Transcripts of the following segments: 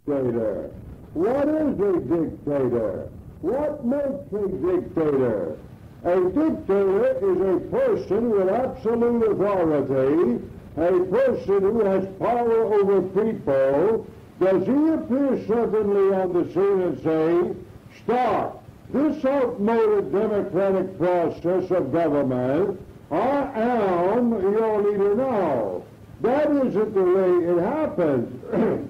dictator? What is a dictator? What makes a dictator? A dictator is a person with absolute authority, a person who has power over people. Does he appear suddenly on the scene and say, stop this outmoded democratic process of government, I am your leader now? That isn't the way it happens.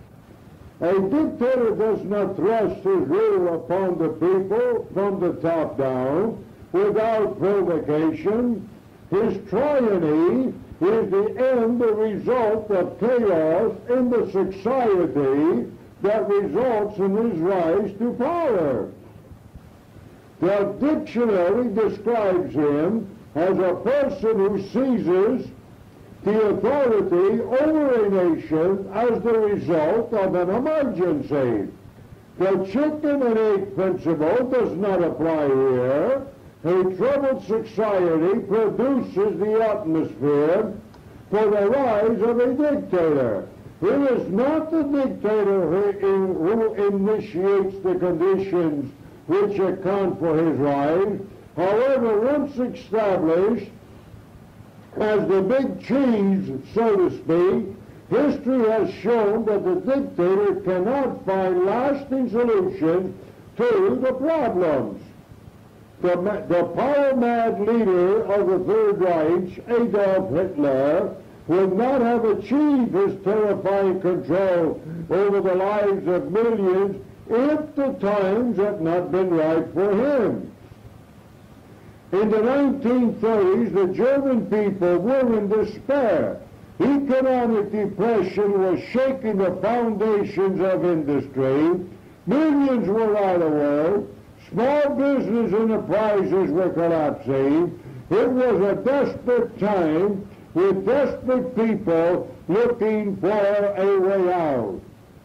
A dictator does not thrust his rule upon the people from the top down without provocation. His tyranny is the end, the result of chaos in the society that results in his rise to power. The dictionary describes him as a person who seizes the authority over a nation as the result of an emergency. The chicken and egg principle does not apply here. A troubled society produces the atmosphere for the rise of a dictator. It is not the dictator who initiates the conditions which account for his rise. However, once established as the big cheese, so to speak, history has shown that the dictator cannot find lasting solutions to the problems. The power-mad leader of the Third Reich, Adolf Hitler, would not have achieved his terrifying control over the lives of millions if the times had not been right for him. In the 1930s, the German people were in despair. Economic depression was shaking the foundations of industry. Millions were out of work. Small business enterprises were collapsing. It was a desperate time with desperate people looking for a way out.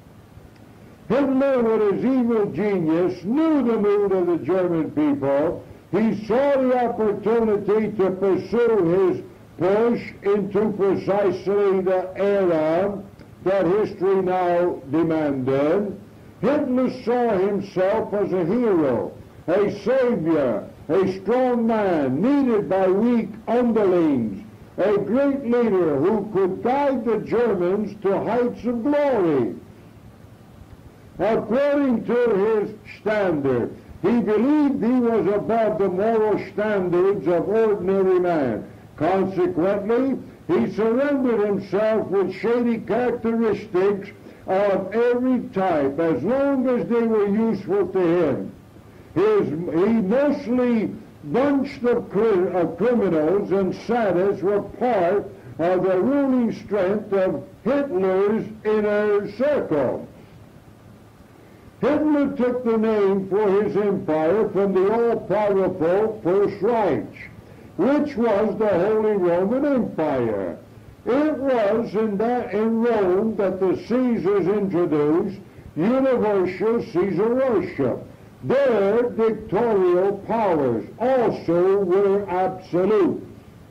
Hitler, with his evil genius, knew the mood of the German people. He saw the opportunity to pursue his push into precisely the era that history now demanded. Hitler saw himself as a hero, a savior, a strong man needed by weak underlings, a great leader who could guide the Germans to heights of glory. According to his standard, he believed he was above the moral standards of ordinary man. Consequently, he surrendered himself with shady characteristics of every type, as long as they were useful to him. He mostly bunched of criminals and sadists were part of the ruling strength of Hitler's inner circle. Hitler took the name for his empire from the all-powerful First Reich, which was the Holy Roman Empire. It was in Rome that the Caesars introduced universal Caesar worship. Their dictatorial powers also were absolute.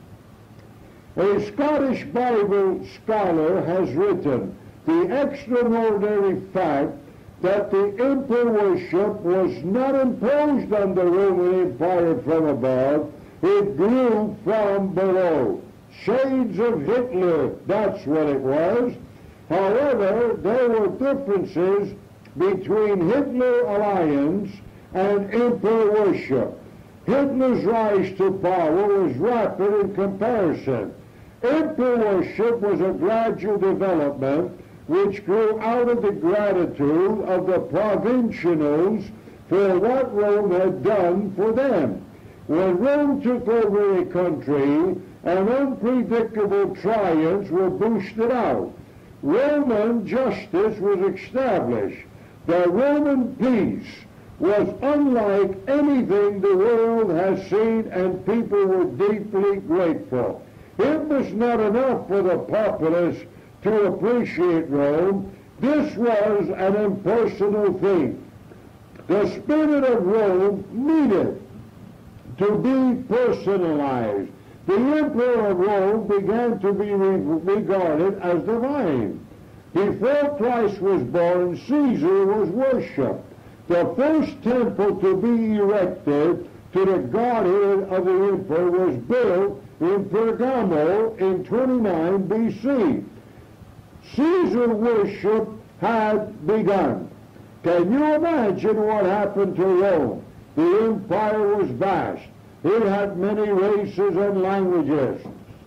A Scottish Bible scholar has written, the extraordinary fact that the emperor worship was not imposed on the Roman Empire from above, it grew from below. Shades of Hitler, that's what it was. However, there were differences between Hitler alliance and emperor worship. Hitler's rise to power was rapid in comparison. Emperor worship was a gradual development which grew out of the gratitude of the provincials for what Rome had done for them. When Rome took over a country, and unpredictable triumphs were boosted out. Roman justice was established. The Roman peace was unlike anything the world has seen, and people were deeply grateful. It was not enough for the populace to appreciate Rome. This was an impersonal thing. The spirit of Rome needed to be personalized. The emperor of Rome began to be regarded as divine. Before Christ was born, Caesar was worshipped. The first temple to be erected to the godhead of the emperor was built in Pergamo in 29 BC. Caesar worship had begun. Can you imagine what happened to Rome? The empire was vast. It had many races and languages.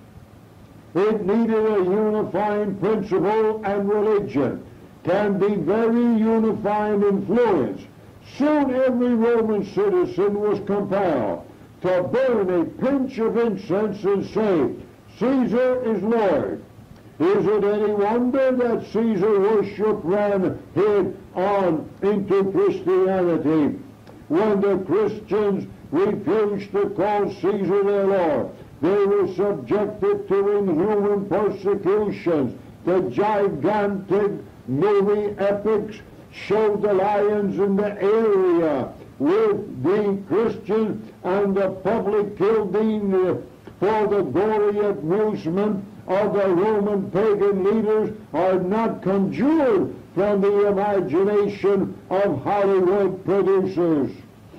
It needed a unifying principle, and religion can be very unifying influence. Soon every Roman citizen was compelled to burn a pinch of incense and say, Caesar is Lord. Is it any wonder that Caesar worship ran head on into Christianity? When the Christians refused to call Caesar their Lord, they were subjected to inhuman persecutions. The gigantic movie epics showed the lions in the area with the Christians, and the public killed for the gory amusement of the Roman pagan leaders are not conjured from the imagination of Hollywood producers.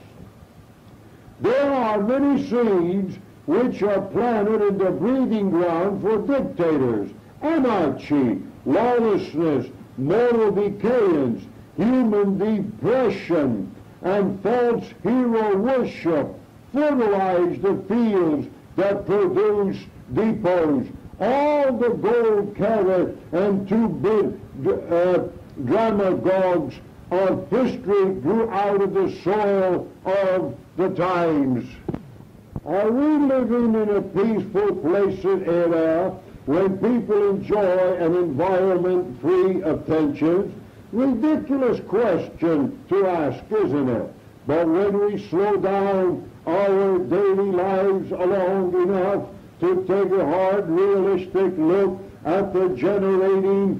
There are many seeds which are planted in the breeding ground for dictators, anarchy, lawlessness, moral decadence, human depression, and false hero worship fertilize the fields that produce depots. All the gold carat and two-bit demagogues of history grew out of the soil of the times. Are we living in a peaceful place in era when people enjoy an environment free of tensions? Ridiculous question to ask, isn't it? But when we slow down our daily lives long enough to take a hard, realistic look at the generation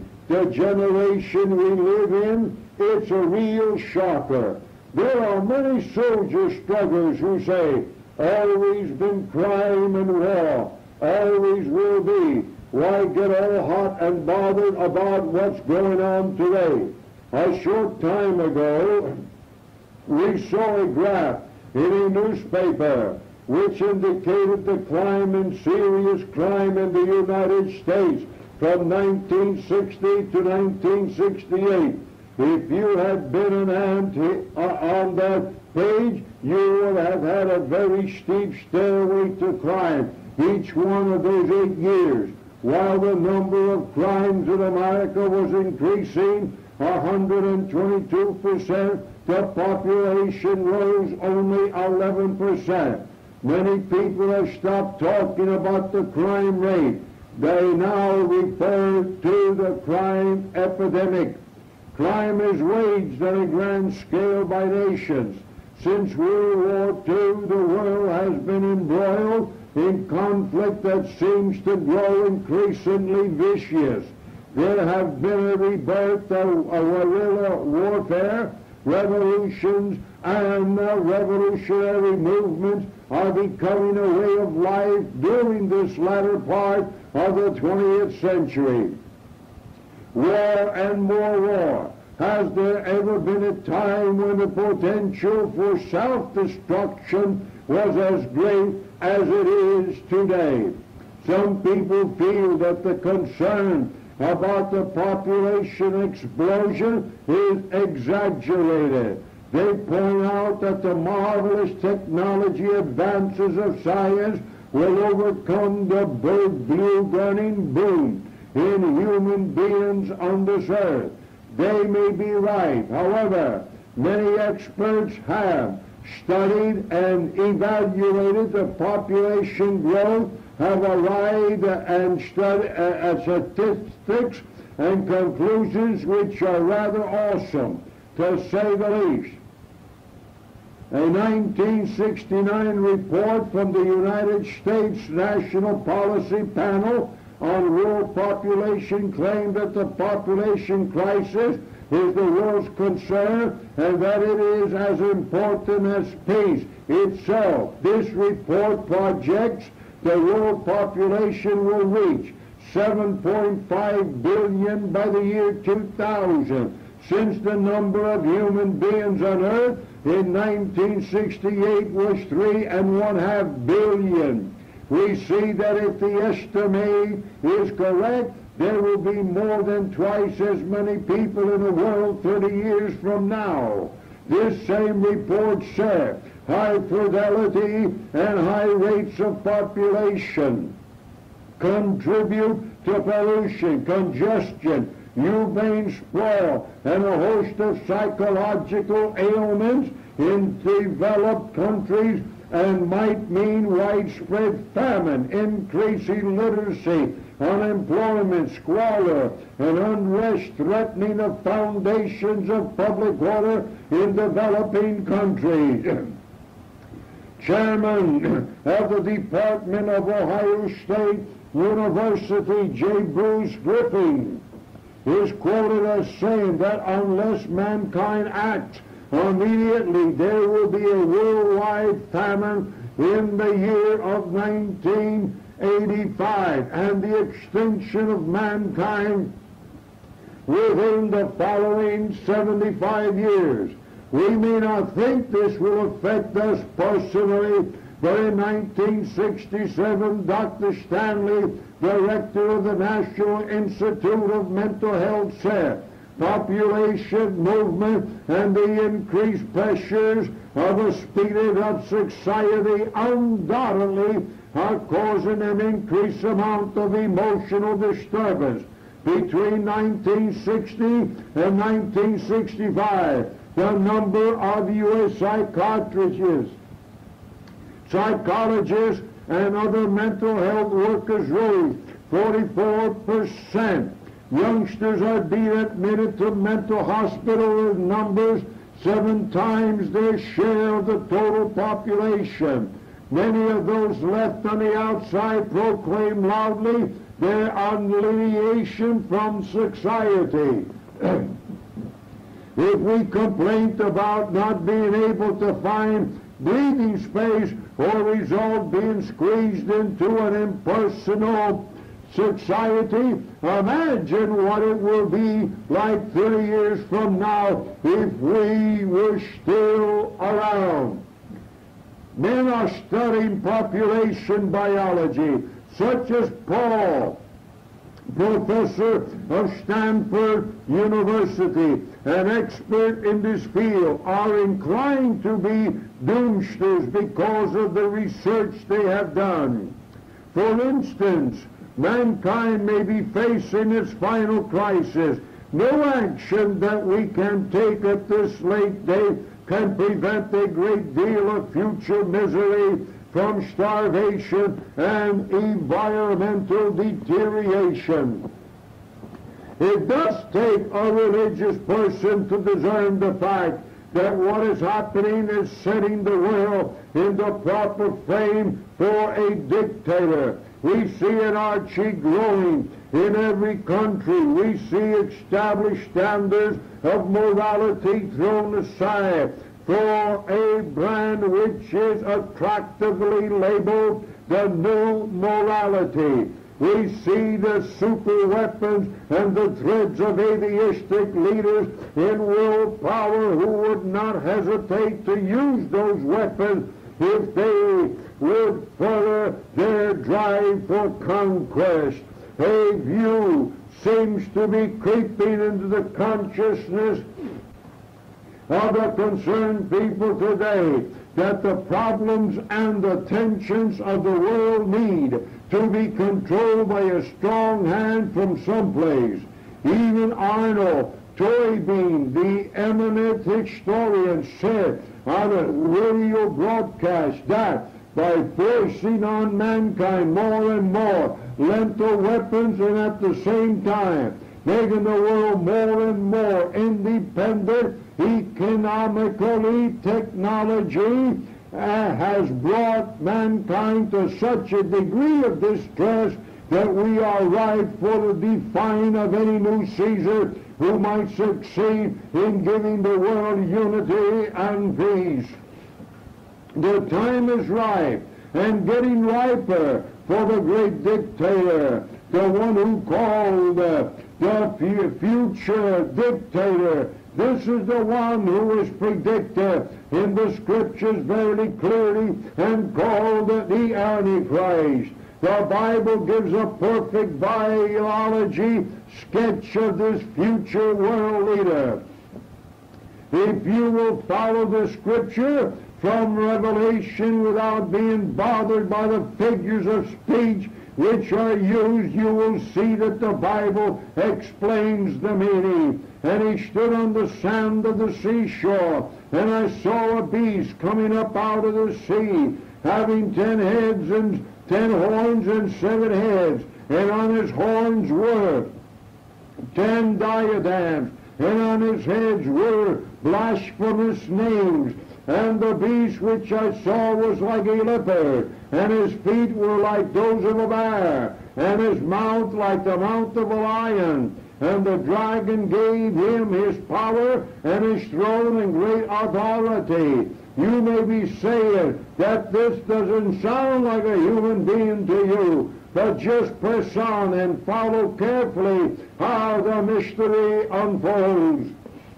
we live in, it's a real shocker. There are many soldier strugglers who say, always been crime and war, always will be. Why get all hot and bothered about what's going on today? A short time ago, we saw a graph in a newspaper which indicated the serious crime in the United States from 1960 to 1968. If you had been an ant on that page, you would have had a very steep stairway to crime each one of those 8 years. While the number of crimes in America was increasing 122%, the population rose only 11%. Many people have stopped talking about the crime rate. They now refer to the crime epidemic. Crime is waged on a grand scale by nations. Since World War II, the world has been embroiled in conflict that seems to grow increasingly vicious. There have been a rebirth of guerrilla warfare, revolutions, and revolutionary movements are becoming a way of life during this latter part of the 20th century. War and more war. Has there ever been a time when the potential for self-destruction was as great as it is today? Some people feel that the concern about the population explosion is exaggerated. They point out that the marvelous technology advances of science will overcome the blue gunning boom in human beings on this earth. They may be right. However, many experts have studied and evaluated the population growth, have arrived at statistics and conclusions which are rather awesome, to say the least. A 1969 report from the United States National Policy Panel on World Population claimed that the population crisis is the world's concern and that it is as important as peace itself. This report projects the world population will reach 7.5 billion by the year 2000. Since the number of human beings on earth in 1968 was 3.5 billion. We see that if the estimate is correct, there will be more than twice as many people in the world 30 years from now. This same report said high fidelity and high rates of population contribute to pollution, congestion, humane sprawl, and a host of psychological ailments in developed countries, and might mean widespread famine, increasing literacy, unemployment, squalor, and unrest, threatening the foundations of public order in developing countries. Chairman of the Department of Ohio State University, J. Bruce Griffin, is quoted as saying that unless mankind acts immediately, there will be a worldwide famine in the year of 1985 and the extinction of mankind within the following 75 years. We may not think this will affect us personally, but in 1967, Dr. Stanley, director of the National Institute of Mental Health, said, population movement and the increased pressures of a speeded up society undoubtedly are causing an increased amount of emotional disturbance. Between 1960 and 1965, the number of U.S. psychologists, and other mental health workers rose 44%. Youngsters are being admitted to mental hospital in numbers 7 times their share of the total population. Many of those left on the outside proclaim loudly their alienation from society. If we complain about not being able to find breathing space or result being squeezed into an impersonal society, imagine what it will be like 30 years from now if we were still around. Men are studying population biology, such as Paul, professor of Stanford University, an expert in this field, are inclined to be doomsters because of the research they have done. For instance, mankind may be facing its final crisis. No action that we can take at this late day can prevent a great deal of future misery from starvation and environmental deterioration. It does take a religious person to discern the fact that what is happening is setting the world in the proper frame for a dictator. We see anarchy growing in every country. We see established standards of morality thrown aside for a brand which is attractively labeled the new morality. We see the super weapons and the threads of atheistic leaders in world power who would not hesitate to use those weapons if they would further their drive for conquest. A view seems to be creeping into the consciousness of the concerned people today that the problems and the tensions of the world need to be controlled by a strong hand from someplace. Even Arnold Toynbee, the eminent historian, said on a radio broadcast that by forcing on mankind more and more lethal weapons and at the same time making the world more and more independent economically, technology has brought mankind to such a degree of distress that we are ripe for the defying of any new Caesar who might succeed in giving the world unity and peace. The time is ripe and getting riper for the great dictator the one who called the future dictator. This is the one who was predicted in the Scriptures very clearly and called the Antichrist. The Bible gives a perfect biology sketch of this future world leader. If you will follow the Scripture from Revelation without being bothered by the figures of speech which are used, you will see that the Bible explains the meaning. And he stood on the sand of the seashore, and I saw a beast coming up out of the sea, having 10 heads and 10 horns and 7 heads, and on his horns were 10 diadems, and on his heads were blasphemous names. And the beast which I saw was like a leopard, and his feet were like those of a bear, and his mouth like the mouth of a lion. And the dragon gave him his power and his throne and great authority. You may be saying that this doesn't sound like a human being to you, but just press on and follow carefully how the mystery unfolds.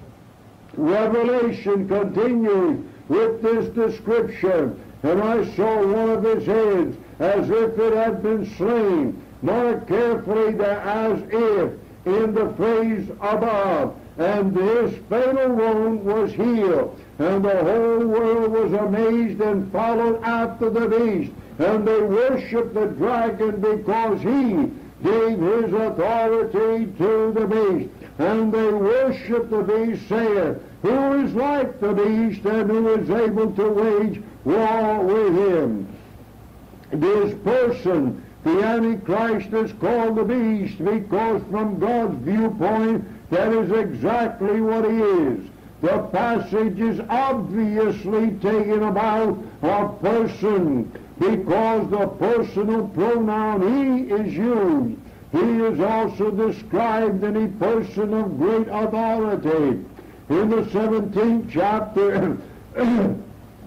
Revelation continues with this description, and I saw one of his heads as if it had been slain. Mark carefully that as if in the phrase above, and his fatal wound was healed, and the whole world was amazed and followed after the beast, and they worshiped the dragon because he gave his authority to the beast. And they worshiped the beast, saying, who is like the beast, and who is able to wage war with him? This person, the Antichrist, is called the beast because from God's viewpoint that is exactly what he is. The passage is obviously taken about a person because the personal pronoun he is used. He is also described in a person of great authority. In the 17th chapter of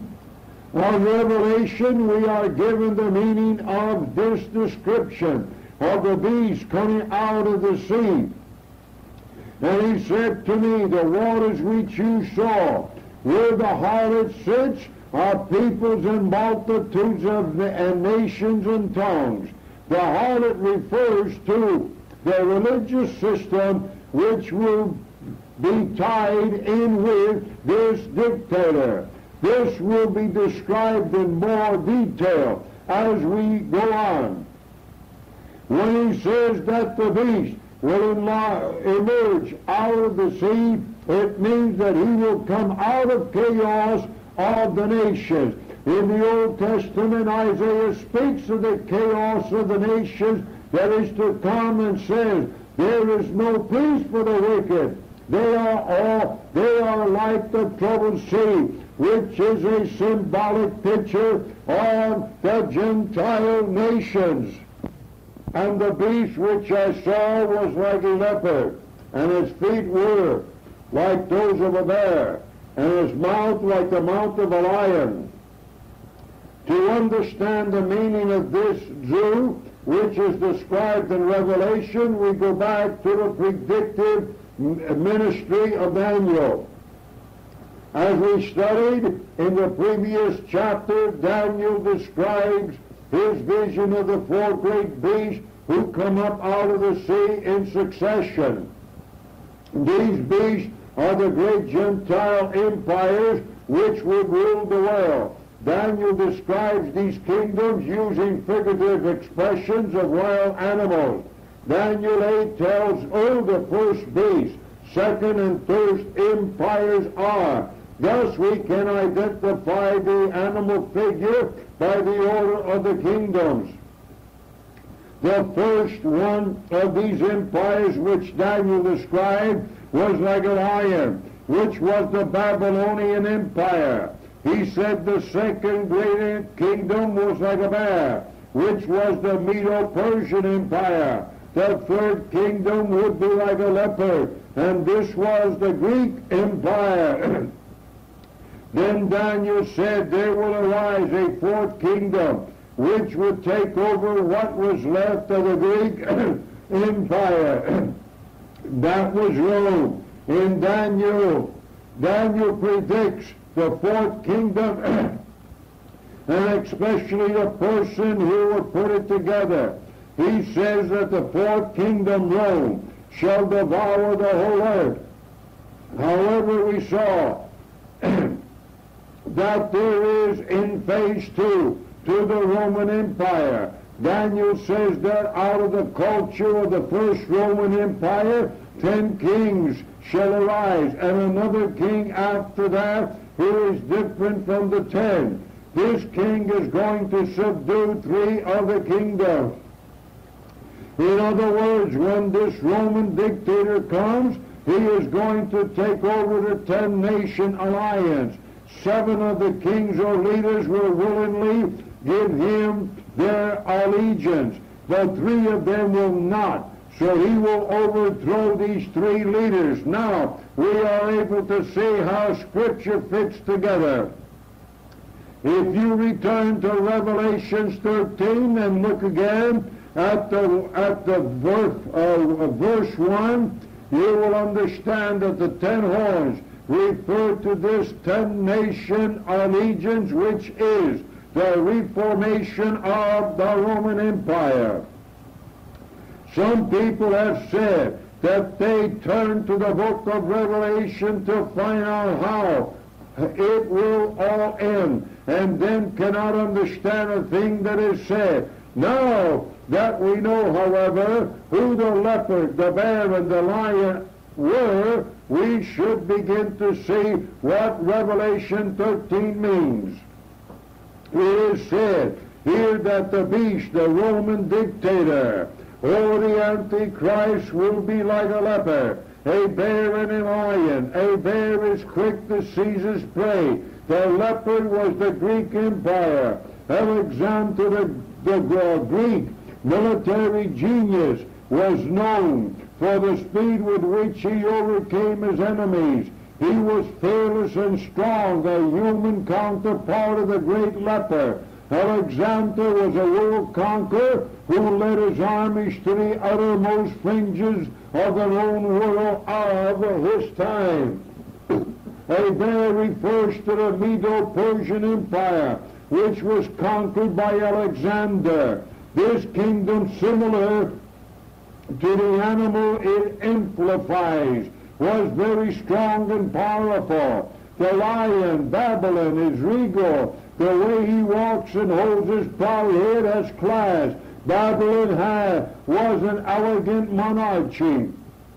Revelation, we are given the meaning of this description of the beast coming out of the sea. And he said to me, the waters which you saw, where the harlot sits, are peoples and multitudes and nations and tongues. The harlot refers to the religious system which will be tied in with this dictator. This will be described in more detail as we go on. When he says that the beast will emerge out of the sea, it means that he will come out of chaos of the nations. In the Old Testament, Isaiah speaks of the chaos of the nations that is to come and says, there is no peace for the wicked. They are like the troubled sea, which is a symbolic picture of the Gentile nations. And the beast which I saw was like a leopard, and his feet were like those of a bear, and his mouth like the mouth of a lion. To understand the meaning of this Jew, which is described in Revelation, we go back to the predictive ministry of Daniel. As we studied in the previous chapter, Daniel describes his vision of the 4 great beasts who come up out of the sea in succession. These beasts are the great Gentile empires which would rule the world. Daniel describes these kingdoms using figurative expressions of wild animals. Daniel 8 tells who the first beast, second and third empires are. Thus we can identify the animal figure by the order of the kingdoms. The first one of these empires which Daniel described was like a lion, which was the Babylonian Empire. He said the second great kingdom was like a bear, which was the Medo-Persian Empire. The third kingdom would be like a leopard, and this was the Greek Empire. Then Daniel said there will arise a 4th kingdom, which would take over what was left of the Greek Empire. That was Rome. In Daniel predicts the fourth kingdom, and especially the person who would put it together. He says that the fourth kingdom, Rome, shall devour the whole earth. However, we saw that there is in phase 2 to the Roman Empire. Daniel says that out of the culture of the first Roman Empire, 10 kings shall arise, and another king after that who is different from the 10. This king is going to subdue 3 other kingdoms. In other words, when this Roman dictator comes, he is going to take over the 10-nation alliance. 7 of the kings or leaders will willingly give him their allegiance, but 3 of them will not. So he will overthrow these 3 leaders. Now, we are able to see how Scripture fits together. If you return to Revelation 13 and look again at the verse 1, you will understand that the 10 horns refer to this 10-nation allegiance, which is the reformation of the Roman Empire. Some people have said that they turn to the book of Revelation to find out how it will all end, and then cannot understand a thing that is said. Now that we know, however, who the leopard, the bear, and the lion were, we should begin to see what Revelation 13 means. It is said here that the beast, the Roman dictator, or the Antichrist, will be like a leopard, a bear and a lion. A bear is quick to seize his prey. The leopard was the Greek Empire. Alexander, the Greek military genius, was known for the speed with which he overcame his enemies. He was fearless and strong, the human counterpart of the great leopard. Alexander was a world conqueror who led his armies to the uttermost fringes of the known world of his time. A bear refers to the Medo-Persian Empire, which was conquered by Alexander. This kingdom, similar to the animal it amplifies, was very strong and powerful. The lion, Babylon, is regal. The way he walks and holds his proud head has class. Babylon was an elegant monarchy.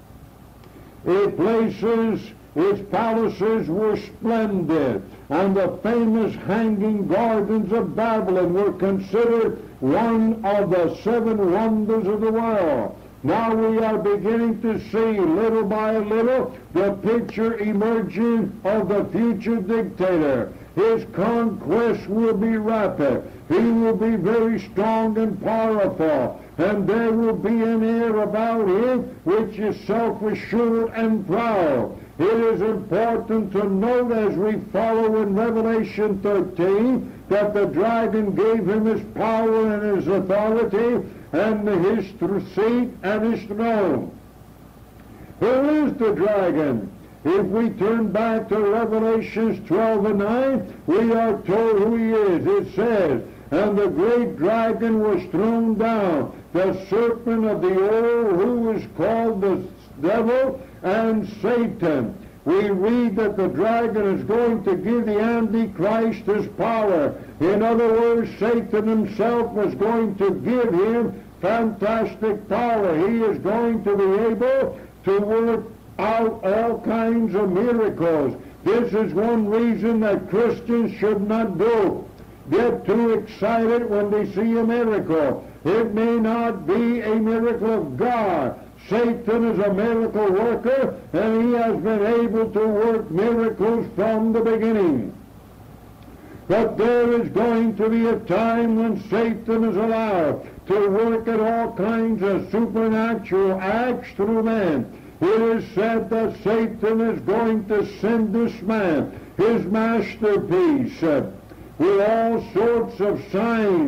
Its palaces were splendid, and the famous hanging gardens of Babylon were considered one of the 7 wonders of the world. Now we are beginning to see, little by little, the picture emerging of the future dictator. His conquest will be rapid. He will be very strong and powerful. And there will be an air about him which is self-assured and proud. It is important to note as we follow in Revelation 13 that the dragon gave him his power and his authority and his seat and his throne. Who is the dragon? If we turn back to Revelations 12 and 9, we are told who he is. It says, and the great dragon was thrown down, the serpent of the old, who is called the devil and Satan. We read that the dragon is going to give the Antichrist his power. In other words, Satan himself was going to give him fantastic power. He is going to be able to work out all kinds of miracles. This is one reason that Christians should not get too excited when they see a miracle. It may not be a miracle of God. Satan is a miracle worker, and he has been able to work miracles from the beginning. But there is going to be a time when Satan is allowed to work at all kinds of supernatural acts through man. It is said that Satan is going to send this man, his masterpiece, with all sorts of signs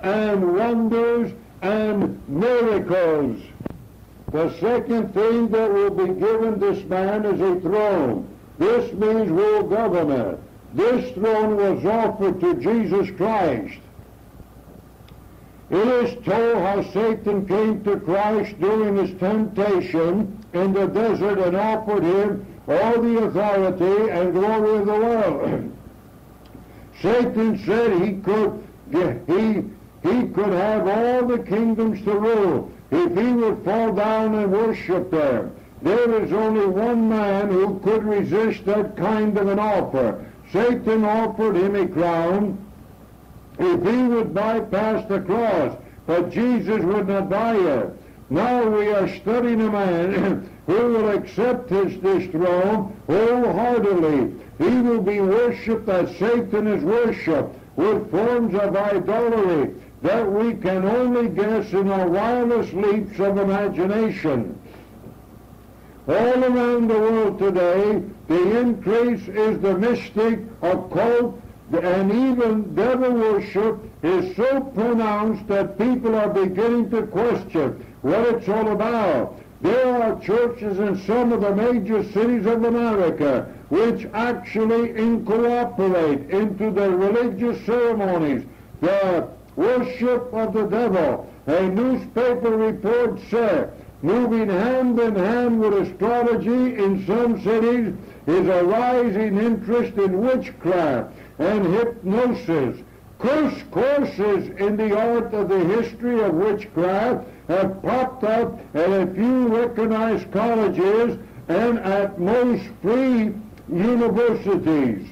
and wonders and miracles. The second thing that will be given this man is a throne. This means world government. This throne was offered to Jesus Christ. It is told how Satan came to Christ during his temptation in the desert and offered him all the authority and glory of the world. Satan said he could have all the kingdoms to rule if he would fall down and worship them. There is only one man who could resist that kind of an offer. Satan offered him a crown if he would bypass the cross, but Jesus would not buy it. Now we are studying a man who will accept this throne wholeheartedly. He will be worshipped as Satan is worshipped, with forms of idolatry that we can only guess in our wildest leaps of imagination. All around the world today, the increase is the mystic, occult, and even devil worship is so pronounced that people are beginning to question what it's all about. There are churches in some of the major cities of America which actually incorporate into their religious ceremonies the worship of the devil. A newspaper report said, moving hand in hand with astrology in some cities is a rising interest in witchcraft and hypnosis. Courses in the art of the history of witchcraft have popped up at a few recognized colleges and at most free universities.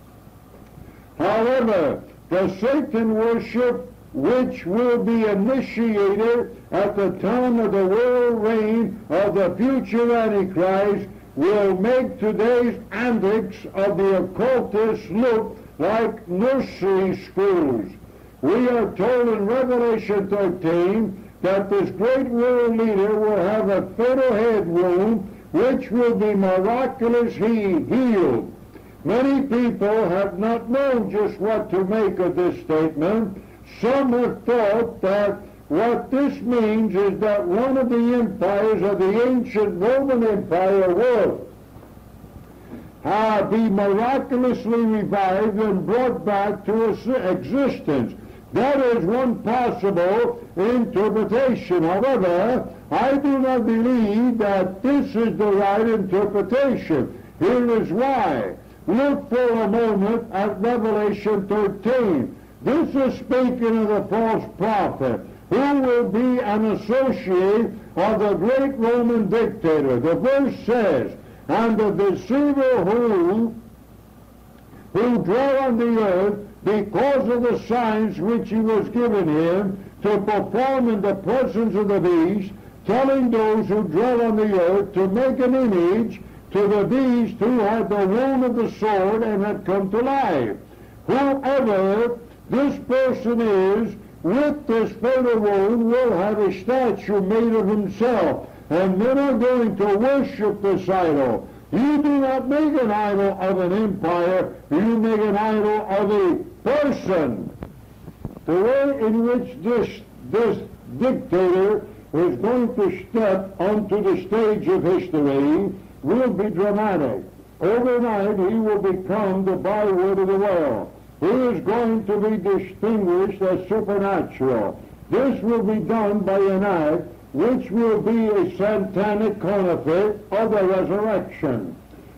However, the Satan worship which will be initiated at the time of the world reign of the future Antichrist will make today's antics of the occultists look like nursery schools. We are told in Revelation 13 that this great world leader will have a fatal head wound which will be miraculously healed. Many people have not known just what to make of this statement. Some have thought that what this means is that one of the empires of the ancient Roman Empire will be miraculously revived and brought back to existence. That is one possible interpretation. However, I do not believe that this is the right interpretation. Here is why. Look for a moment at Revelation 13. This is speaking of the false prophet, who will be an associate of the great Roman dictator. The verse says, and the deceiver who dwell on the earth, because of the signs which he was given him to perform in the presence of the beast, telling those who dwell on the earth to make an image to the beast who had the wound of the sword and had come to life. Whoever this person is, with this fatal wound, will have a statue made of himself, and men are going to worship this idol. You do not make an idol of an empire, you make an idol of a person. The way in which this dictator is going to step onto the stage of history will be dramatic. Overnight he will become the byword of the world. He is going to be distinguished as supernatural. This will be done by an act which will be a satanic counterfeit of the resurrection.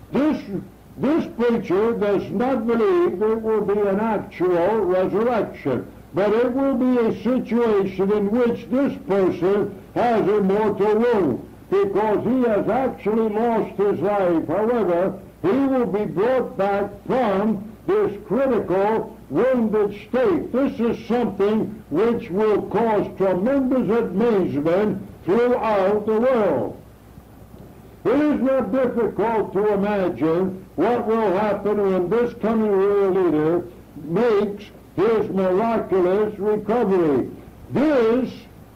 This preacher does not believe it will be an actual resurrection, but it will be a situation in which this person has a mortal wound, because he has actually lost his life. However, he will be brought back from this critical, wounded state. This is something which will cause tremendous amazement throughout the world. It is not difficult to imagine what will happen when this coming world leader makes his miraculous recovery. This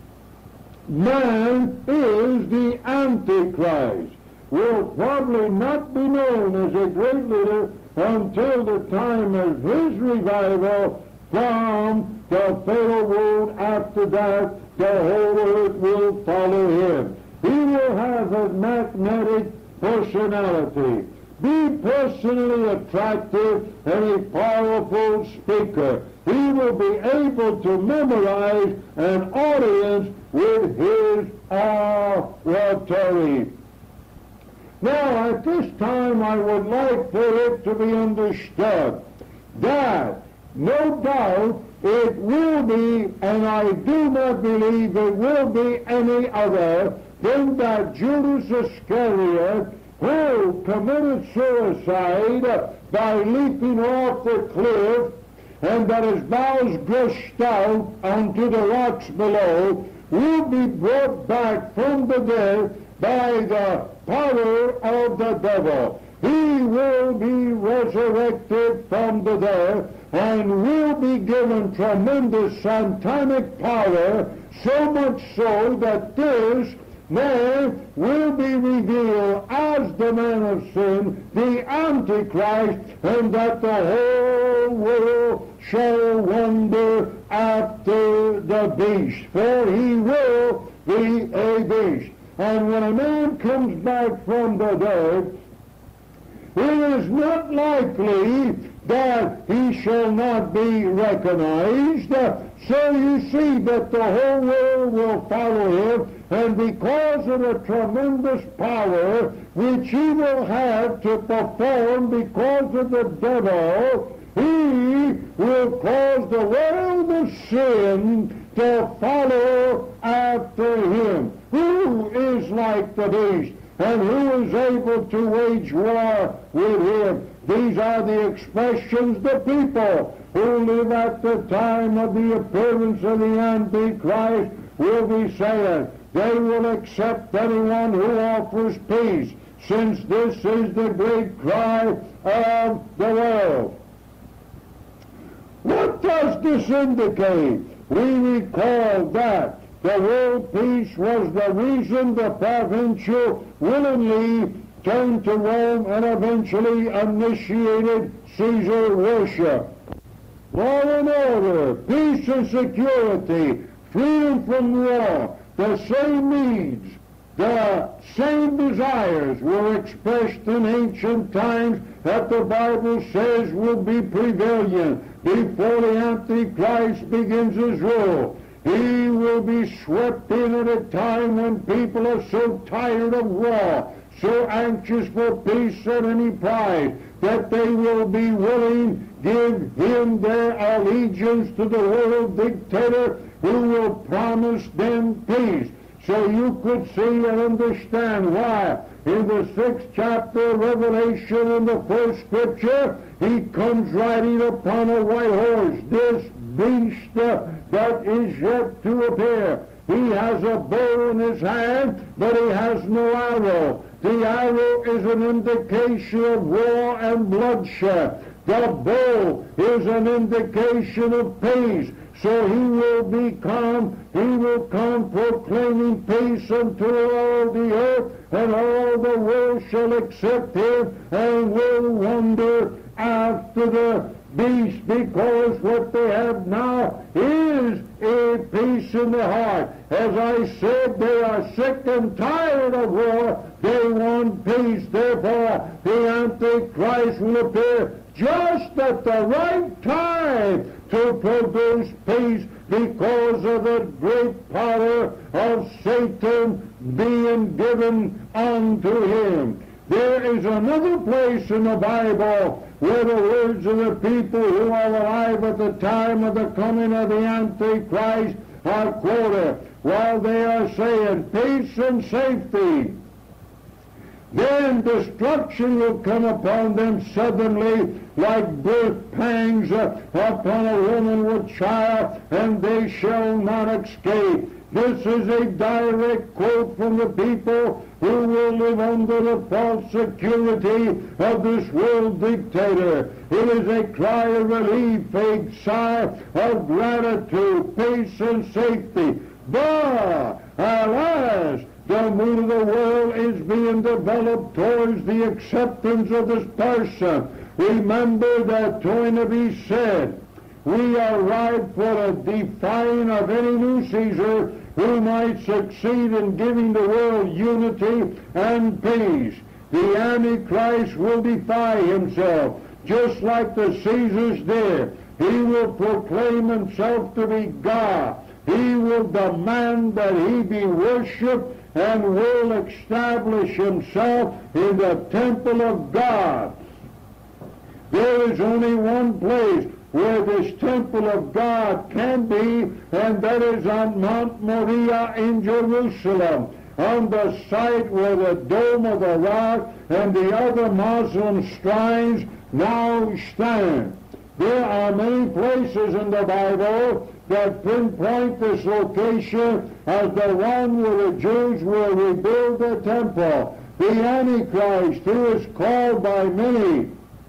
man is the Antichrist. Will probably not be known as a great leader until the time of his revival from the fatal wound after that, the whole earth will follow him. He will have a magnetic personality, be personally attractive, and a powerful speaker. He will be able to memorize an audience with his oratory. Now, at this time, I would like for it to be understood that no doubt it will be, and I do not believe it will be any other than that Judas Iscariot, who committed suicide by leaping off the cliff, and that his bowels gushed out onto the rocks below, will be brought back from the dead by the power of the devil. He will be resurrected from the dead and will be given tremendous satanic power, so much so that this man will be revealed as the man of sin, the Antichrist, and that the whole world shall wonder after the beast, for he will be a beast. And when a man comes back from the dead, it is not likely that he shall not be recognized. So you see that the whole world will follow him, and because of the tremendous power which he will have to perform because of the devil, he will cause the world of sin to follow after him. Who is like the beast, and who is able to wage war with him? These are the expressions the people who live at the time of the appearance of the Antichrist will be saying. They will accept anyone who offers peace, since this is the great cry of the world. What does this indicate? We recall that the world peace was the reason the provincial willingly turned to Rome and eventually initiated Caesar worship. Law and order, peace and security, freedom from war, the same needs, the same desires were expressed in ancient times that the Bible says will be prevalent before the Antichrist begins his rule. He will be swept in at a time when people are so tired of war, so anxious for peace at any price, that they will be willing to give him their allegiance to the world dictator who will promise them peace. So you could see and understand why in the 6th chapter of Revelation, in the first scripture, he comes riding upon a white horse, this beast that is yet to appear. He has a bow in his hand, but he has no arrow. The arrow is an indication of war and bloodshed. The bow is an indication of peace. So he will come proclaiming peace unto all the earth, and all the world shall accept him and will wonder after the beast, because what they have now is a peace in the heart. As I said, they are sick and tired of war. They want peace. Therefore, the Antichrist will appear just at the right time to produce peace, because of the great power of Satan being given unto him. There is another place in the Bible where the words of the people who are alive at the time of the coming of the Antichrist are quoted, while they are saying peace and safety. Then destruction will come upon them suddenly, like birth pangs upon a woman with child, and they shall not escape. This is a direct quote from the people who will live under the false security of this world dictator. It is a cry of relief, a sigh of gratitude, peace and safety. But, alas, the mood of the world is being developed towards the acceptance of this person. Remember that Toynbee said we are ripe for a defying of any new Caesar who might succeed in giving the world unity and peace. The Antichrist will defy himself, just like the Caesars did. He will proclaim himself to be God. He will demand that he be worshipped and will establish himself in the temple of God. There is only one place where this temple of God can be, and that is on Mount Moriah in Jerusalem, on the site where the Dome of the Rock and the other Muslim shrines now stand. There are many places in the Bible that pinpoint this location as the one where the Jews will rebuild the temple. The Antichrist, who is called by many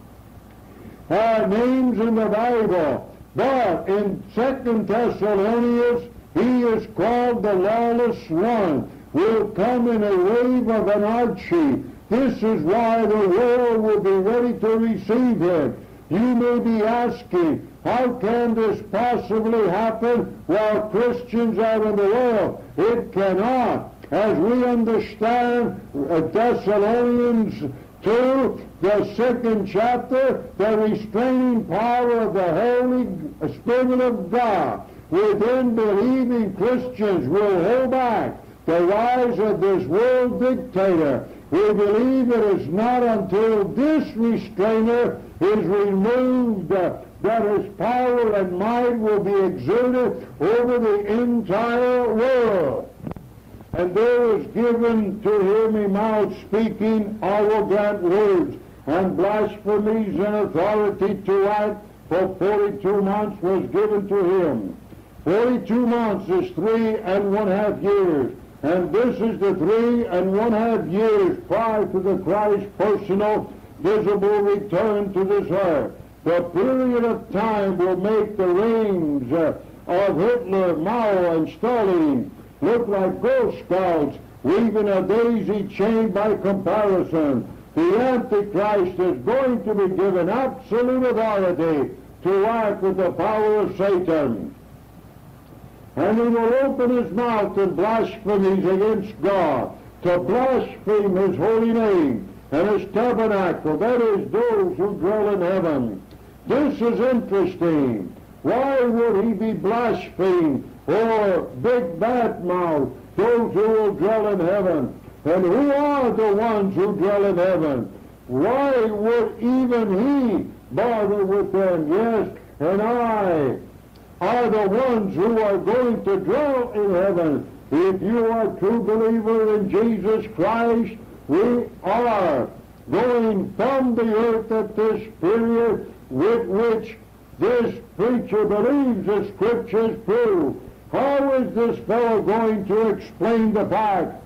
names in the Bible, but in 2 Thessalonians he is called the lawless one, will come in a wave of an Archie. This is why the world will be ready to receive him. You may be asking, how can this possibly happen while Christians are in the world? It cannot. As we understand Thessalonians 2, the 2nd chapter, the restraining power of the Holy Spirit of God within believing Christians will hold back the rise of this world dictator. We believe it is not until this restrainer is removed that his power and might will be exerted over the entire world. And there was given to him a mouth speaking arrogant words, and blasphemies and authority to act for 42 months was given to him. 42 months is 3.5 years. And this is the 3.5 years prior to the Christ's personal visible return to this earth. The period of time will make the reigns of Hitler, Mao, and Stalin look like Girl Scouts weaving a daisy chain by comparison. The Antichrist is going to be given absolute authority to act with the power of Satan. And he will open his mouth in blasphemies against God, to blaspheme his holy name and his tabernacle, that is, those who dwell in heaven. This is interesting. Why would he be blasphemed or big bad mouth those who will dwell in heaven? And who are the ones who dwell in heaven? Why would even he bother with them? Yes, and I are the ones who are going to dwell in heaven. If you are a true believer in Jesus Christ, we are going from the earth at this period with which this preacher believes the Scriptures true. How is this fellow going to explain the fact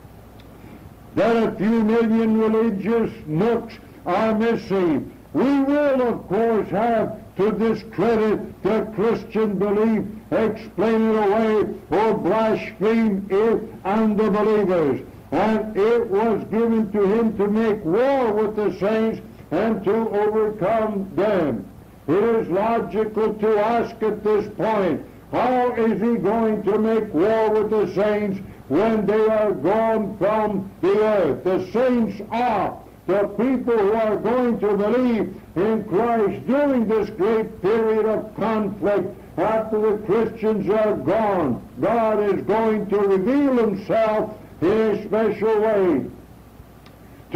that a few million religious nooks are missing? We will, of course, have to discredit the Christian belief, explain it away, or blaspheme it and the believers. And it was given to him to make war with the saints and to overcome them. It is logical to ask at this point, how is he going to make war with the saints when they are gone from the earth? The saints are the people who are going to believe in Christ during this great period of conflict after the Christians are gone. God is going to reveal himself in a special way to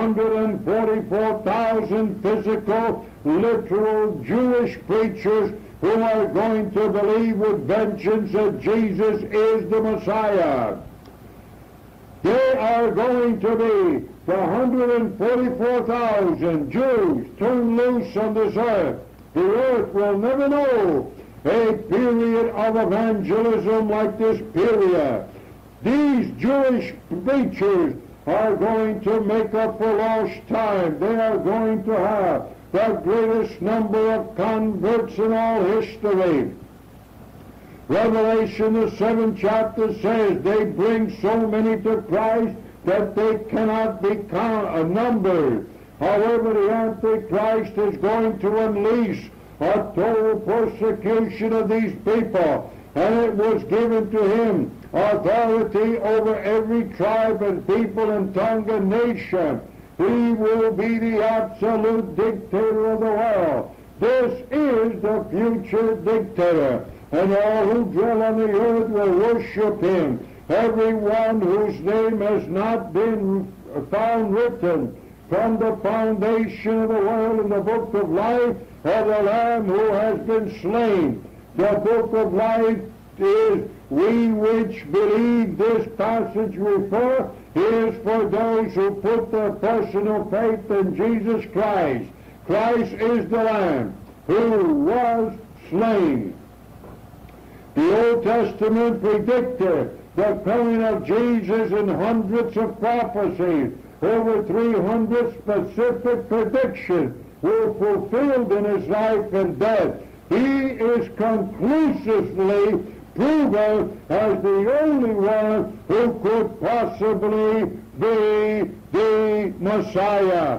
144,000 physical, literal Jewish preachers who are going to believe with vengeance that Jesus is the Messiah. They are going to be the 144,000 Jews turned loose on this earth. The earth will never know a period of evangelism like this period. These Jewish preachers are going to make up for lost time. They are going to have the greatest number of converts in all history. Revelation, the 7th chapter, says they bring so many to Christ that they cannot be numbered. However, the Antichrist is going to unleash a total persecution of these people. And it was given to him authority over every tribe and people and tongue and nation. He will be the absolute dictator of the world. This is the future dictator. And all who dwell on the earth will worship him. Everyone whose name has not been found written from the foundation of the world in the book of life of the Lamb who has been slain. The book of life is, we which believe this passage refer, is for those who put their personal faith in Jesus Christ. Christ is the Lamb who was slain. The Old Testament predicted the coming of Jesus in hundreds of prophecies. Over 300 specific predictions were fulfilled in his life and death. He is conclusively proven as the only one who could possibly be the Messiah.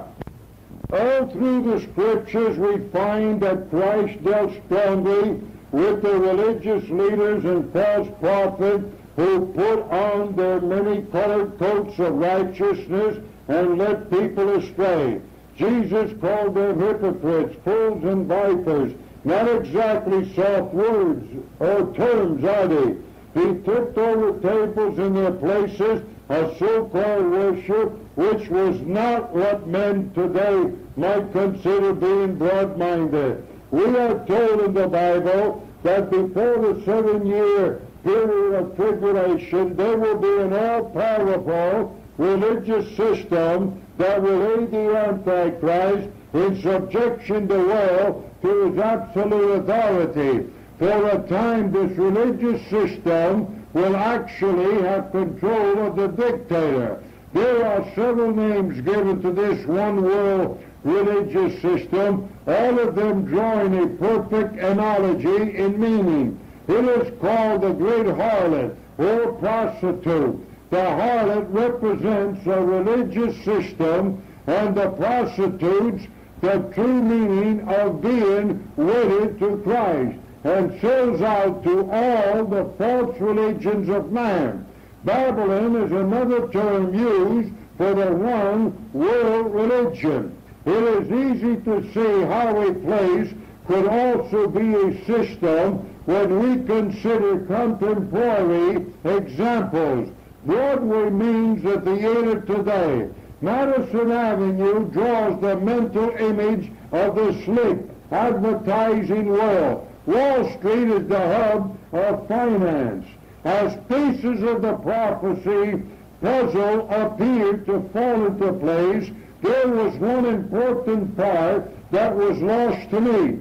All through the Scriptures we find that Christ dealt strongly with the religious leaders and false prophets who put on their many-colored coats of righteousness and led people astray. Jesus called them hypocrites, fools and vipers. Not exactly soft words or terms, are they? He tipped over tables in their places of so-called worship, which was not what men today might consider being broad-minded. We are told in the Bible that before the 7-year period of tribulation, there will be an all-powerful religious system that will aid the Antichrist in subjection the world to his absolute authority. For a time, this religious system will actually have control of the dictator. There are several names given to this one-world religious system, all of them drawing a perfect analogy in meaning. It is called the great harlot or prostitute. The harlot represents a religious system, and the prostitutes the true meaning of being wedded to Christ, and sells out to all the false religions of man. Babylon is another term used for the one world religion. It is easy to see how a place could also be a system when we consider contemporary examples. Broadway means the theater today. Madison Avenue draws the mental image of the slick advertising world. Wall Street is the hub of finance. As pieces of the prophecy puzzle appeared to fall into place, there was one important part that was lost to me.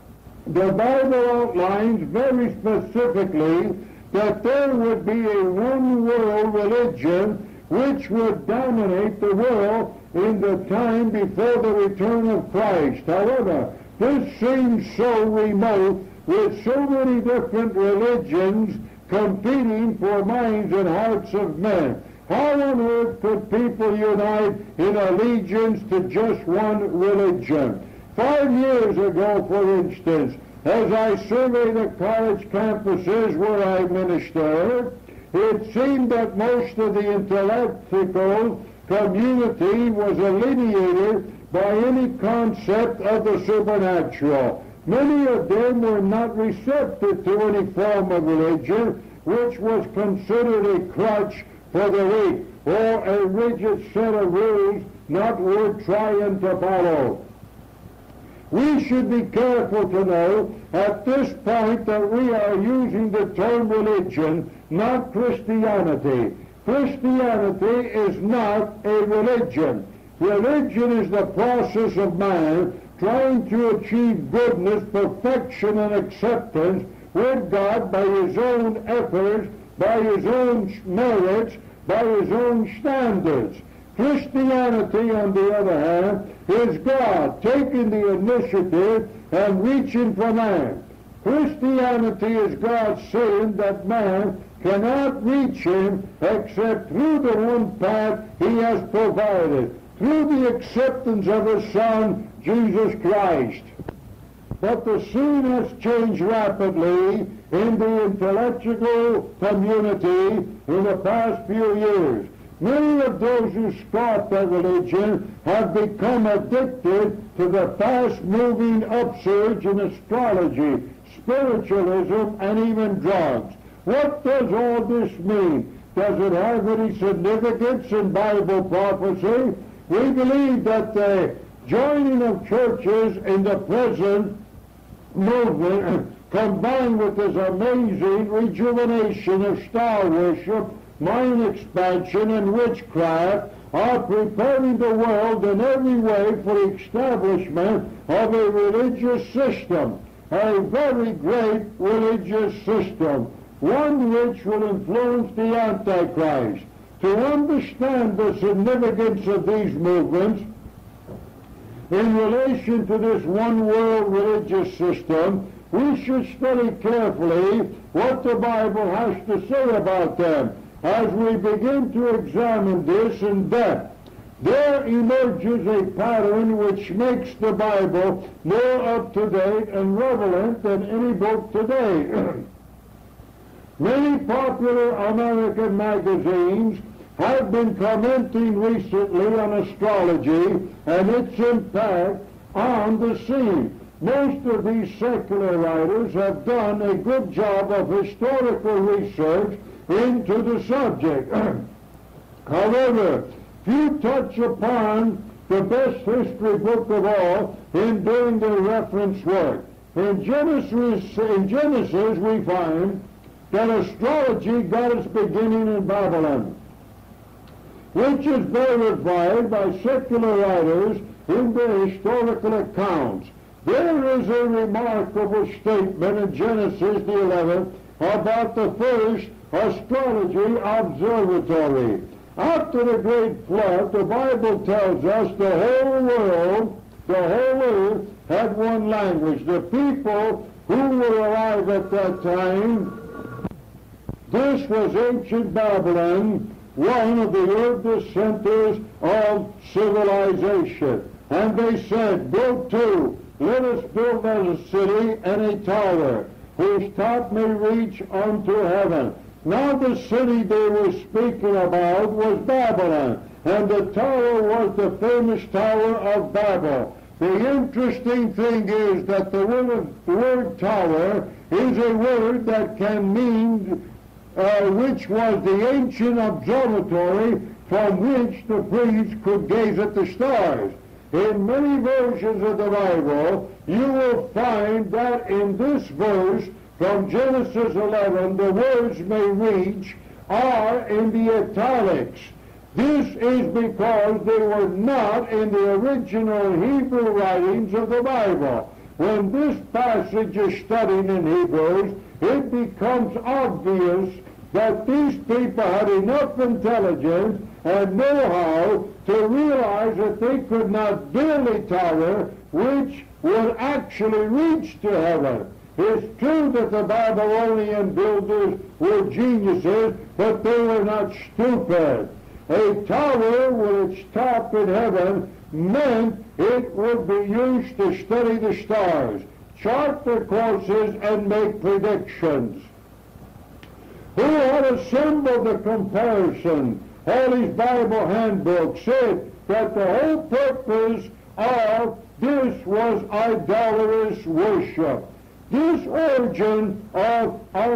The Bible outlines very specifically that there would be a one-world religion which would dominate the world in the time before the return of Christ. However, this seems so remote, with so many different religions competing for minds and hearts of men. How on earth could people unite in allegiance to just one religion? 5 years ago, for instance, as I surveyed the college campuses where I ministered, it seemed that most of the intellectual community was alienated by any concept of the supernatural. Many of them were not receptive to any form of religion, which was considered a crutch for the weak, or a rigid set of rules not worth trying to follow. We should be careful to know at this point that we are using the term religion, not Christianity. Christianity is not a religion. Religion is the process of man trying to achieve goodness, perfection, and acceptance with God by his own efforts, by his own merits, by his own standards. Christianity, on the other hand, is God taking the initiative and reaching for man. Christianity is God saying that man cannot reach him except through the one path he has provided, through the acceptance of his Son, Jesus Christ. but the scene has changed rapidly in the intellectual community in the past few years. Many of those who scoff at religion have become addicted to the fast-moving upsurge in astrology, spiritualism, and even drugs. What does all this mean? Does it have any significance in Bible prophecy? We believe that the joining of churches in the present movement, combined with this amazing rejuvenation of star worship, mind expansion, and witchcraft, are preparing the world in every way for the establishment of a religious system, a very great religious system, one which will influence the Antichrist. To understand the significance of these movements in relation to this one world religious system, we should study carefully what the Bible has to say about them. As we begin to examine this in depth, there emerges a pattern which makes the Bible more up-to-date and relevant than any book today. Many popular American magazines have been commenting recently on astrology and its impact on the scene. Most of these secular writers have done a good job of historical research into the subject. However, few touch upon the best history book of all in doing their reference work. In Genesis we find that astrology got its beginning in Babylon, which is verified by secular writers in their historical accounts. There is a remarkable statement in Genesis the 11th about the first astrology observatory. After the great flood, the Bible tells us the whole world, the whole earth, had one language. The people who were alive at that time, this was ancient Babylon, one of the earliest centers of civilization. And they said, build two. Let us build us a city and a tower, whose top may reach unto heaven. Now the city they were speaking about was Babylon, and the tower was the famous Tower of Babel. The interesting thing is that the word tower is a word that can mean which was the ancient observatory from which the priests could gaze at the stars. In many versions of the Bible, you will find that in this verse from Genesis 11, the words may reach are in the italics. This is because they were not in the original Hebrew writings of the Bible. When this passage is studied in Hebrews, it becomes obvious that these people had enough intelligence and know-how to realize that they could not build a tower which would actually reach to heaven. It's true that the Babylonian builders were geniuses, but they were not stupid. A tower with its top in heaven meant it would be used to study the stars, chart their courses, and make predictions. Who had assembled the comparison? All these Bible handbooks said that the whole purpose of this was idolatrous worship. This origin of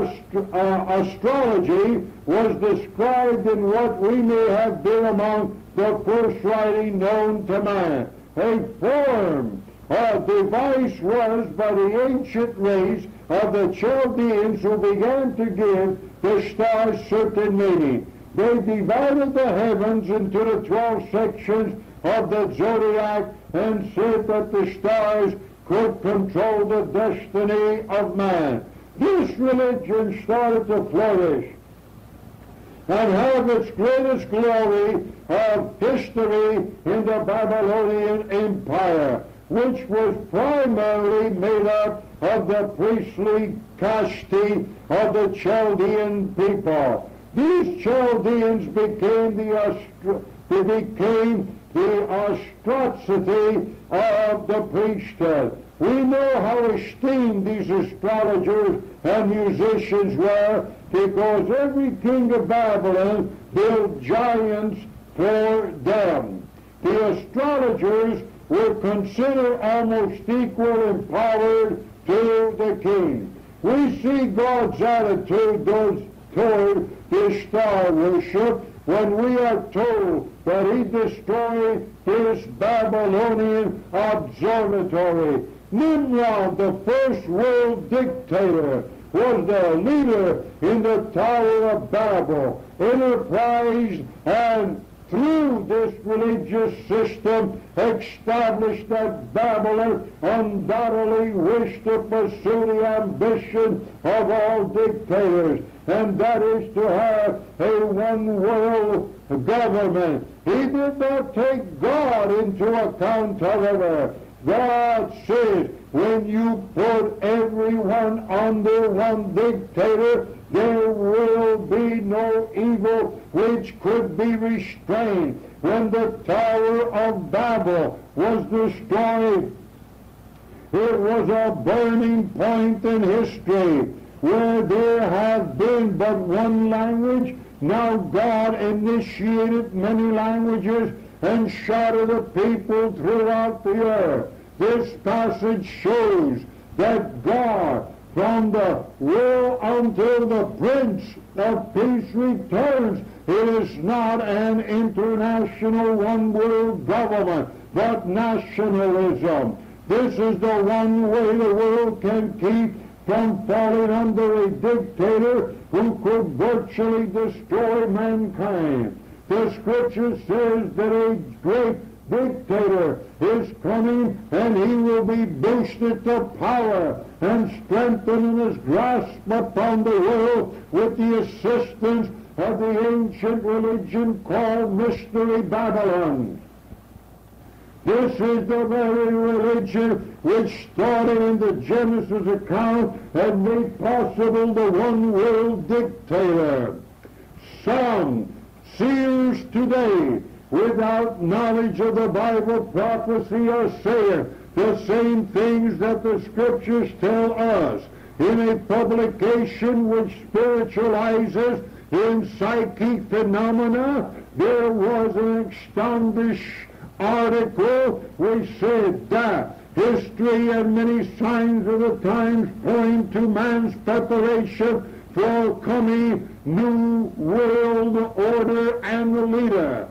astrology was described in what we may have been among the first writing known to man. A form, a device was by the ancient race of the Chaldeans who began to give the stars certain meaning. They divided the heavens into the 12 sections of the zodiac and said that the stars could control the destiny of man. This religion started to flourish and have its greatest glory of history in the Babylonian Empire, which was primarily made up of the priestly caste of the Chaldean people. These Chaldeans became the ostracity of the priesthood. We know how esteemed these astrologers and musicians were, because every king of Babylon built giants for them. The astrologers were considered almost equal in power to the king. We see God's attitude toward this star worship when we are told that he destroyed his Babylonian observatory. Nimrod, the first world dictator, was the leader in the Tower of Babel, enterprised and through this religious system established that Babylon undoubtedly wished to pursue the ambition of all dictators, and that is to have a one-world government. He did not take God into account, however. God says, when you put everyone under one dictator, there will be no evil which could be restrained. When the Tower of Babel was destroyed, it was a burning point in history where there had been but one language. Now God initiated many languages and shouted the people throughout the earth. This passage shows that God, from the world until the Prince of Peace returns, it is not an international one-world government, but nationalism. This is the one way the world can keep from falling under a dictator who could virtually destroy mankind. The Scripture says that a great dictator is coming, and he will be boosted to power and strengthened in his grasp upon the world with the assistance of the ancient religion called Mystery Babylon. This is the very religion which started in the Genesis account and made possible the one-world dictator. Some seers today, without knowledge of the Bible prophecy, are saying the same things that the Scriptures tell us. In a publication which spiritualizes in psychic phenomena, there was an astounding article which said that history and many signs of the times point to man's preparation for coming new world order and leader.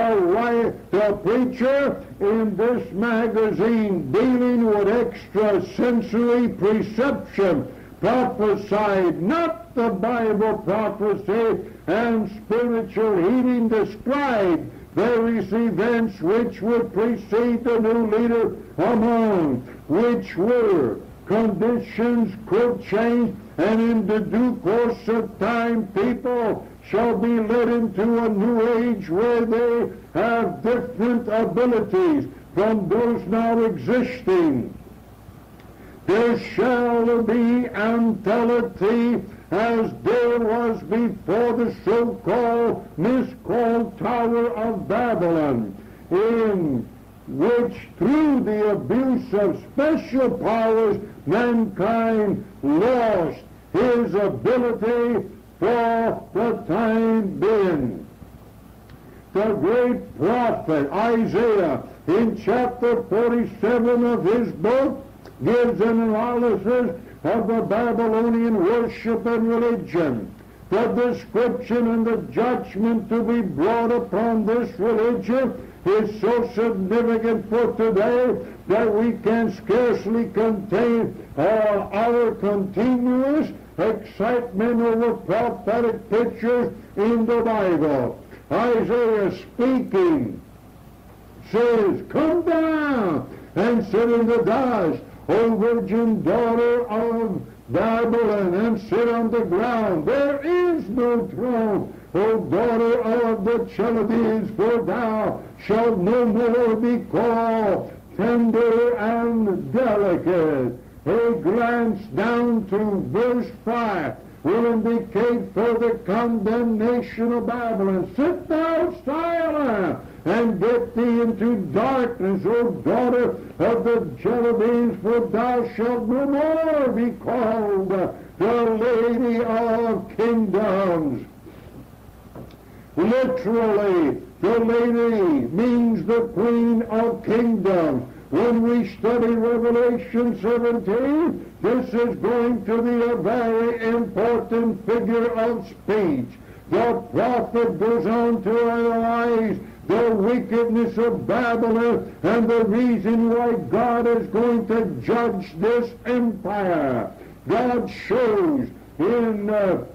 The preacher in this magazine dealing with extrasensory perception prophesied not the Bible prophecy, and spiritual healing described various events which would precede the new leader, among which were conditions could change, and in the due course of time people shall be led into a new age where they have different abilities from those now existing. There shall be amplitude as there was before the so-called miscalled Tower of Babylon, in which through the abuse of special powers mankind lost his ability for the time being. The great prophet Isaiah in chapter 47 of his book gives an analysis of the Babylonian worship and religion. The description and the judgment to be brought upon this religion is so significant for today that we can scarcely contain our continuous excitement over prophetic pictures in the Bible. Isaiah speaking says, "Come down and sit in the dust, O virgin daughter of Babylon, and sit on the ground. There is no throne, O daughter of the Chaldees, for thou shalt no more be called tender and delicate." A glance down to verse 5 will indicate further condemnation of Babylon. "Sit thou silent, and get thee into darkness, O daughter of the Chaldeans, for thou shalt no more be called the Lady of Kingdoms. Literally, the lady means the Queen of Kingdoms. When we study Revelation 17, this is going to be a very important figure of speech. The prophet goes on to analyze the wickedness of Babylon and the reason why God is going to judge this empire. God shows in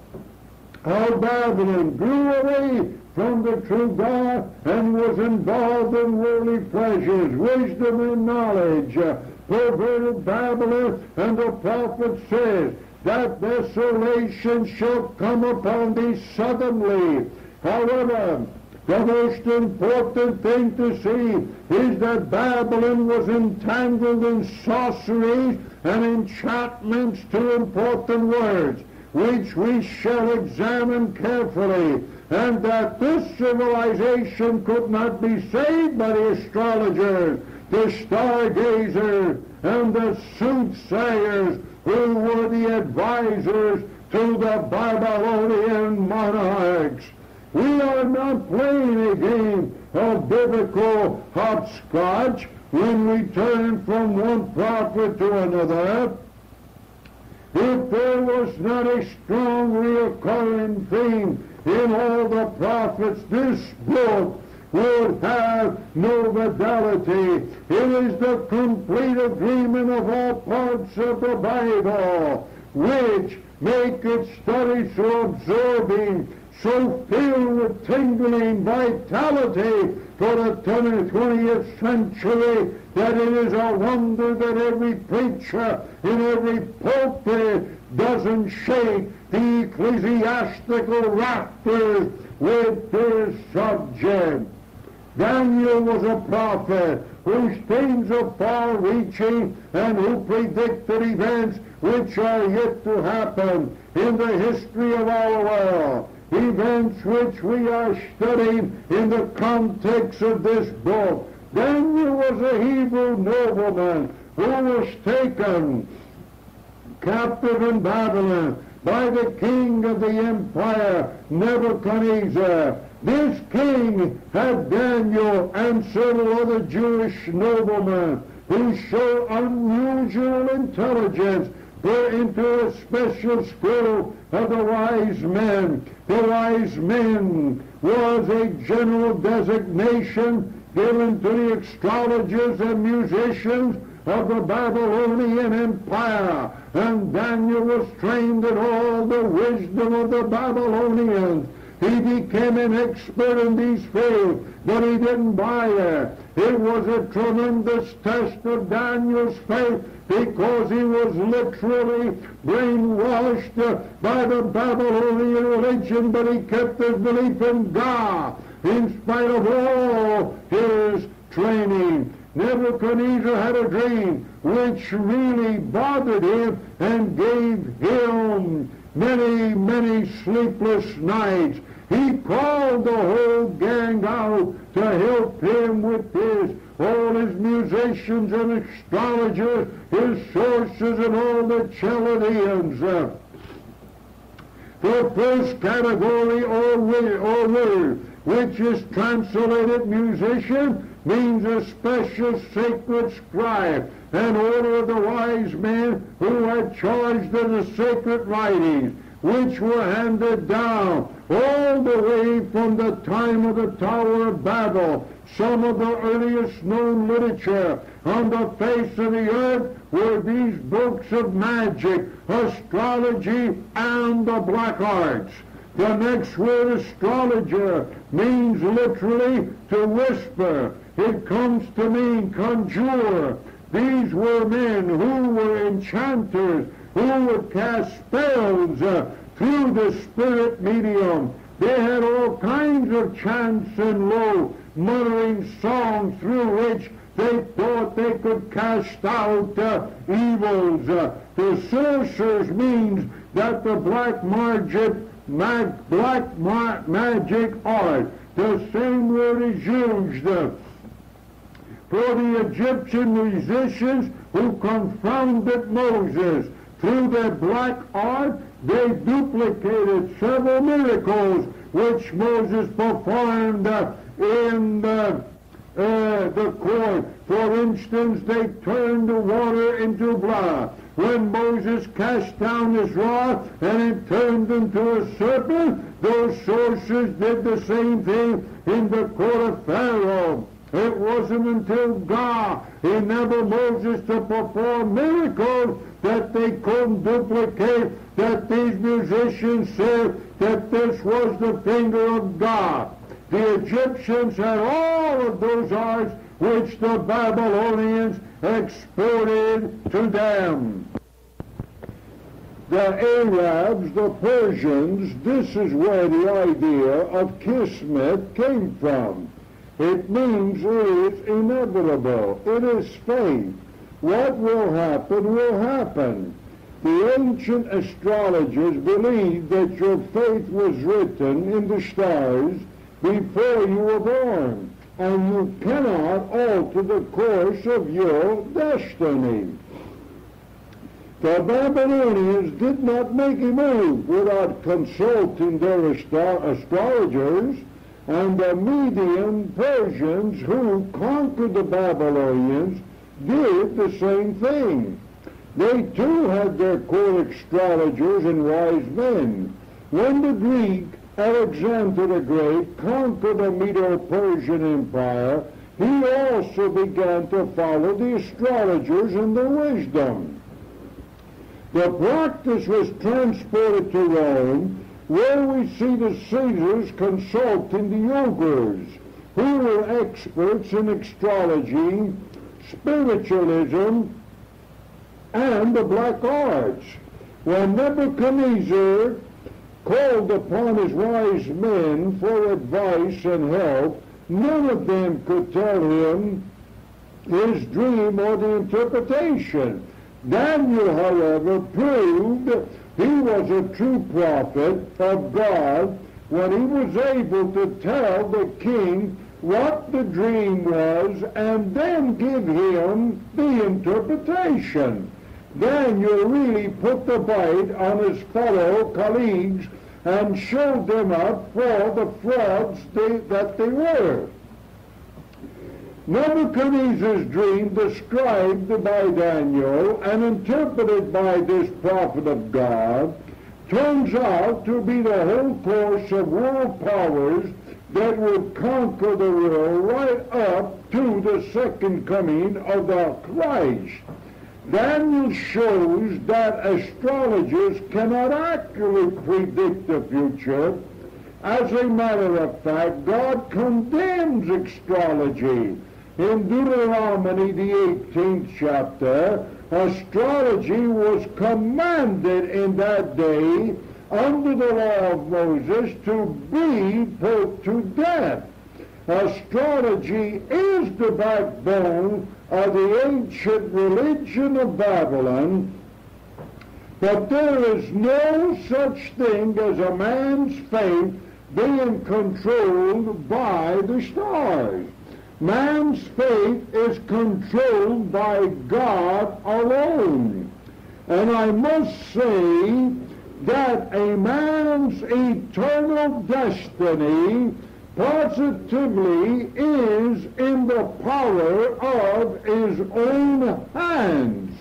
how Babylon grew away from the true God and was involved in worldly pleasures, wisdom and knowledge, perverted Babylon, and the prophet says that desolation shall come upon thee suddenly. However, the most important thing to see is that Babylon was entangled in sorceries and enchantments, two important words, which we shall examine carefully, and that this civilization could not be saved by the astrologers, the stargazers, and the soothsayers who were the advisors to the Babylonian monarchs. We are not playing a game of biblical hopscotch when we turn from one prophet to another. If there was not a strong recurring theme in all the prophets, this book would have no fidelity. It is the complete agreement of all parts of the Bible, which make its study so absorbing, so filled with tingling vitality for the 20th century, that it is a wonder that every preacher in every pulpit doesn't shake the ecclesiastical rafters with this subject. Daniel was a prophet whose themes are far-reaching and who predicted events which are yet to happen in the history of our world. Events which we are studying in the context of this book. Daniel was a Hebrew nobleman who was taken captive in Babylon by the king of the empire, Nebuchadnezzar. This king had Daniel and several other Jewish noblemen who showed unusual intelligence put into a special school of the wise men. The wise men was a general designation given to the astrologers and musicians of the Babylonian Empire, and Daniel was trained in all the wisdom of the Babylonians. He became an expert in these fields, but he didn't buy it. It was a tremendous test of Daniel's faith, because he was literally brainwashed by the Babylonian religion, but he kept his belief in God in spite of all his training. Nebuchadnezzar had a dream which really bothered him and gave him many, many sleepless nights. He called the whole gang out to help him with all his musicians and astrologers, his sources, and all the Chaldeans. The first category or word, which is translated musician, means a special sacred scribe, an order of the wise men who had charged of the sacred writings, which were handed down all the way from the time of the Tower of Babel. Some of the earliest known literature on the face of the earth were these books of magic, astrology, and the black arts. The next word, astrologer, means literally to whisper. It comes to mean conjurer. These were men who were enchanters, who would cast spells through the spirit medium. They had all kinds of chants and low muttering songs through which they thought they could cast out evils. The sorcerers means that the black magic art The same word is used for the Egyptian musicians who confounded Moses. Through their black art, they duplicated several miracles which Moses performed in the court. For instance, they turned the water into blood. When Moses cast down his rod and it turned into a serpent, those sorcerers did the same thing in the court of Pharaoh. It wasn't until God enabled Moses to perform miracles that they couldn't duplicate, that these musicians said that this was the finger of God. The Egyptians had all of those arts which the Babylonians exported to them. The Arabs, the Persians, this is where the idea of Kismet came from. It means it is inevitable. It is fate. What will happen will happen. The ancient astrologers believed that your fate was written in the stars before you were born, and you cannot alter the course of your destiny. The Babylonians did not make a move without consulting their astrologers, and the Median Persians who conquered the Babylonians did the same thing. They too had their court astrologers and wise men. When the Greek Alexander the Great conquered the Medo-Persian Empire, he also began to follow the astrologers and their wisdom. The practice was transported to Rome, where we see the Caesars consulting the Yogurs, who were experts in astrology, spiritualism, and the black arts. When Nebuchadnezzar called upon his wise men for advice and help, none of them could tell him his dream or the interpretation. Daniel, however, proved he was a true prophet of God when he was able to tell the king what the dream was and then give him the interpretation. Daniel really put the bite on his fellow colleagues and showed them up for the frauds that they were. Nebuchadnezzar's dream, described by Daniel and interpreted by this prophet of God, turns out to be the whole course of world powers that would conquer the world right up to the second coming of the Christ. Daniel shows that astrologers cannot accurately predict the future. As a matter of fact, God condemns astrology. In Deuteronomy, the 18th chapter, astrology was commanded in that day under the law of Moses to be put to death. Astrology is the backbone of the ancient religion of Babylon, but there is no such thing as a man's fate being controlled by the stars. Man's fate is controlled by God alone. And I must say that a man's eternal destiny positively is in the power of his own hands.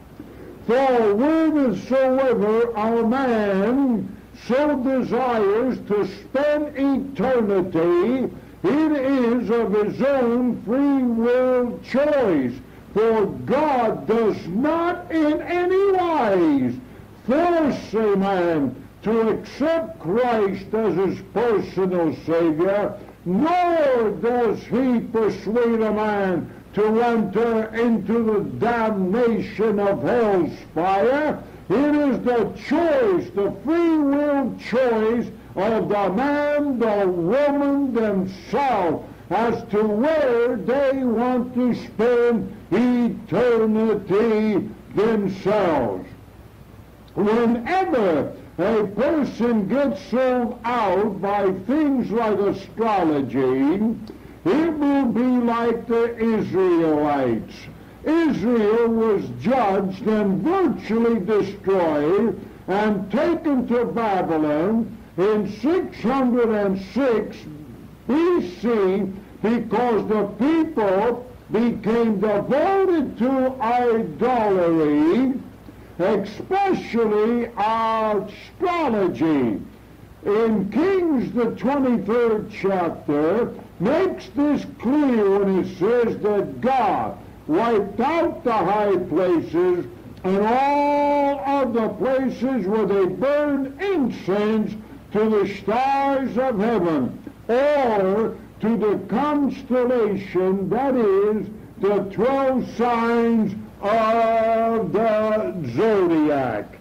For whithersoever a man so desires to spend eternity, it is of his own free will choice. For God does not in any wise force a man to accept Christ as his personal Savior, nor does he persuade a man to enter into the damnation of hell's fire. It is the choice, the free will choice of the man, the woman themselves, as to where they want to spend eternity themselves. Whenever a person gets sold out by things like astrology, it will be like the Israelites. Israel was judged and virtually destroyed and taken to Babylon in 606 BC because the people became devoted to idolatry, especially astrology. In Kings, the 23rd chapter, makes this clear when it says that God wiped out the high places and all of the places where they burned incense to the stars of heaven, or to the constellation, that is, the 12 signs of the zodiac.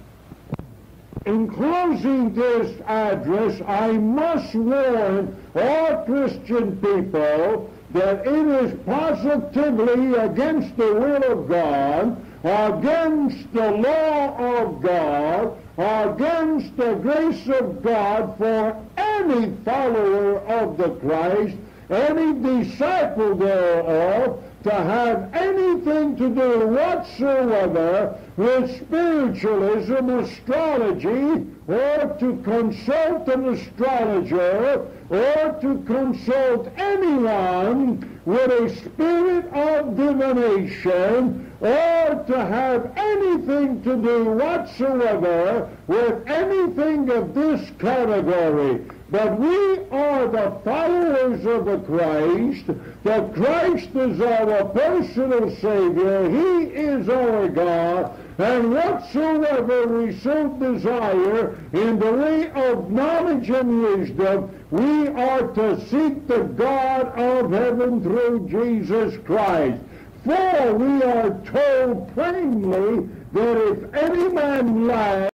In closing this address, I must warn all Christian people that it is positively against the will of God, against the law of God, against the grace of God for any follower of the Christ, any disciple thereof, to have anything to do whatsoever with spiritualism, astrology, or to consult an astrologer, or to consult anyone with a spirit of divination, or to have anything to do whatsoever with anything of this category. But we are the followers of the Christ. The Christ is our personal Savior. He is our God. And whatsoever we so desire in the way of knowledge and wisdom, we are to seek the God of heaven through Jesus Christ. For we are told plainly that if any man lack